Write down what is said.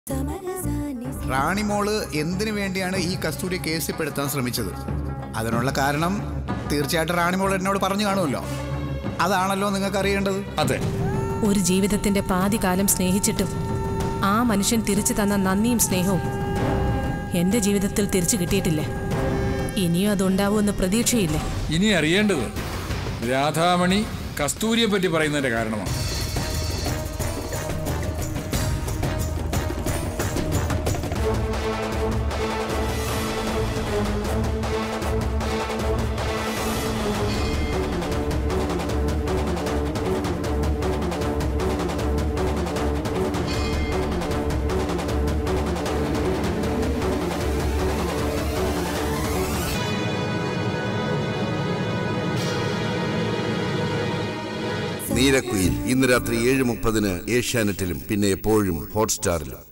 റാണി മോള് എന്തിനു വേണ്ടിയാണ് ഈ കസ്തൂരി കേസിൽപ്പെടുത്താൻ ശ്രമിച്ചത്? അതിനുള്ള കാരണം തീർച്ചയായിട്ടും റാണി മോൾ എന്നോട് പറഞ്ഞു കാണുമല്ലോ. അതാണല്ലോ നിങ്ങൾക്ക് അറിയേണ്ടത്. അതെ, ഒരു ജീവിതത്തിന്റെ പാതി കാലം സ്നേഹിച്ചിട്ടും ആ മനുഷ്യൻ തിരിച്ചു തന്ന നന്ദിയും സ്നേഹവും എന്റെ ജീവിതത്തിൽ തിരിച്ചു കിട്ടിയിട്ടില്ല. ഇനിയും അതുണ്ടാവുമെന്ന് പ്രതീക്ഷയില്ല. ഇനി അറിയേണ്ടത് രാധാമണി കസ്തൂരിയെ പറ്റി പറയുന്നതിന്റെ കാരണമാണ്. നീരക്കുയിൽ ഇന്ന് രാത്രി 7:30 ഏഷ്യാനെറ്റിലും പിന്നെ എപ്പോഴും ഹോട്ട്സ്റ്റാറിലും.